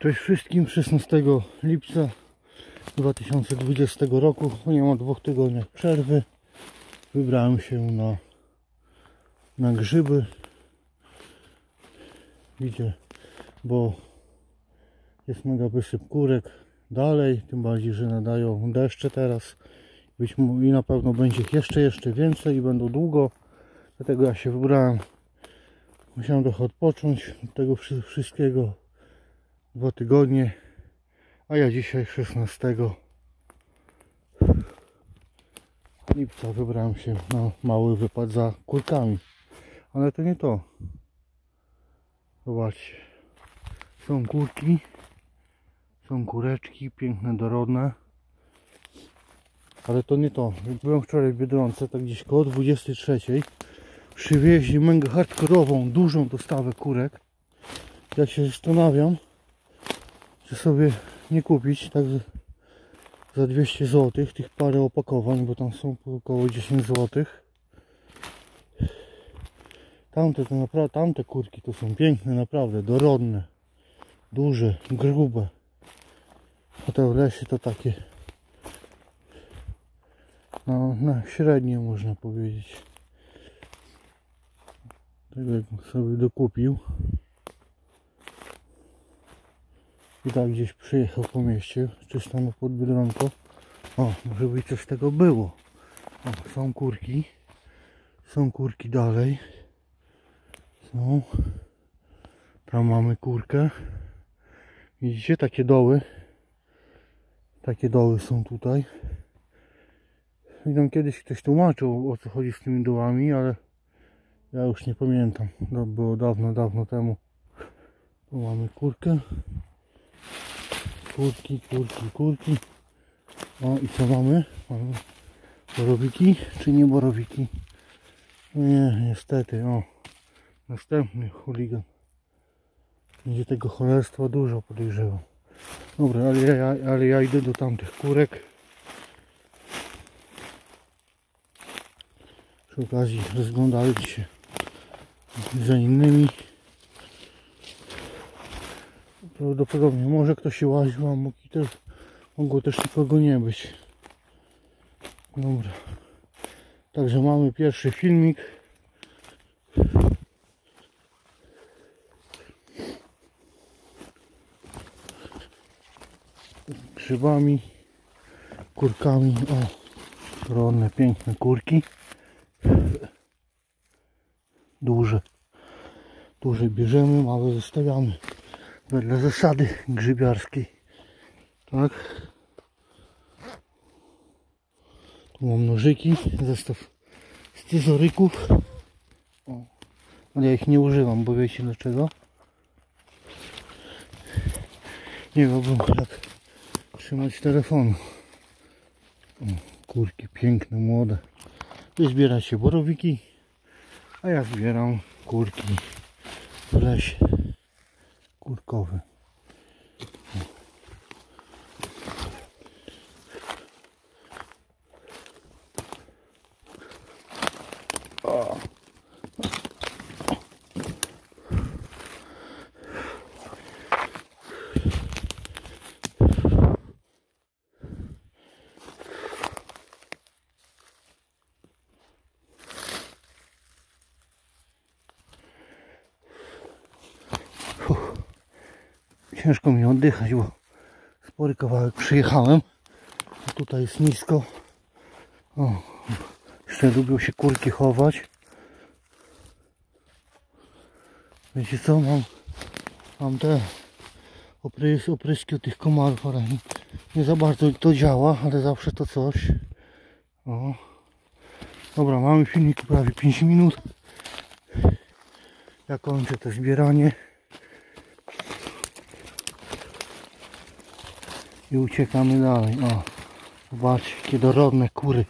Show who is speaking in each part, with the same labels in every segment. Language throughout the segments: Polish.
Speaker 1: Cześć wszystkim, 16 lipca 2020 roku, po niemal 2 tygodniach przerwy, wybrałem się na grzyby. Widzicie, bo jest mega wysyp kurek dalej, tym bardziej, że nadają deszcze teraz. I na pewno będzie ich jeszcze więcej i będą długo. Dlatego ja się wybrałem. Musiałem trochę odpocząć od tego wszystkiego. 2 tygodnie, a ja dzisiaj 16 lipca wybrałem się na mały wypad za kurkami. Ale to nie to. Zobaczcie, są kurki, są kureczki, piękne, dorodne. Ale to nie to. Byłem wczoraj w Biedronce, tak gdzieś koło 23. Przywieźli mega hardkorową, dużą dostawę kurek. Jak się zastanawiam, czy sobie nie kupić tak za 200 zł tych parę opakowań, bo tam są około 10 zł. Tamte kurki to są piękne, naprawdę, dorodne, duże, grube. A te w lesie to takie na średnie, można powiedzieć. Tego sobie dokupił. I tak gdzieś przyjechał po mieście, czy stanął pod Biedronką. O, może by coś z tego było. O, są kurki dalej. Są. Tam mamy kurkę. Widzicie, takie doły. Takie doły są tutaj. I tam kiedyś ktoś tłumaczył, o co chodzi z tymi dołami, ale ja już nie pamiętam. To było dawno temu. Tu mamy kurkę. Kurki. O, i co mamy? Mamy borowiki, czy nie borowiki? Nie, niestety. O, następny chuligan. Będzie tego cholerstwa dużo, podejrzewam. Dobra, ale ja idę do tamtych kurek. Przy okazji rozglądać się za innymi. Prawdopodobnie może ktoś się łaził, a mogło też nikogo nie być. Dobra. Także mamy pierwszy filmik. Grzybami, kurkami. O, rodne, piękne kurki. Duże bierzemy, małe zostawiamy. Wedle zasady grzybiarskiej. Tak. Tu mam nożyki, zestaw scyzoryków. O. Ale ja ich nie używam, bo wiecie dlaczego? Nie miałbym jak trzymać telefonu. O, kurki piękne, młode. Wy zbieracie borowiki, a ja zbieram kurki w lesie kurkowy. O. Ciężko mi oddychać, bo spory kawałek przyjechałem. Tutaj jest nisko. O, jeszcze lubią się kurki chować. Wiecie co, mam te opryski od tych komarów, ale nie za bardzo to działa, ale zawsze to coś. O. Dobra, mamy filmik prawie 5 minut. Ja kończę to zbieranie. I uciekamy dalej. O, zobaczcie, jakie dorodne kury.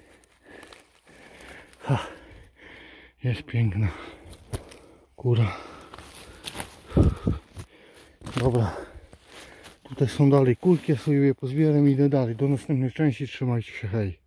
Speaker 1: Ha, jest piękna kura. Dobra, tutaj są dalej kurki, ja sobie je pozbieram i idę dalej. Do następnej części, trzymajcie się, hej.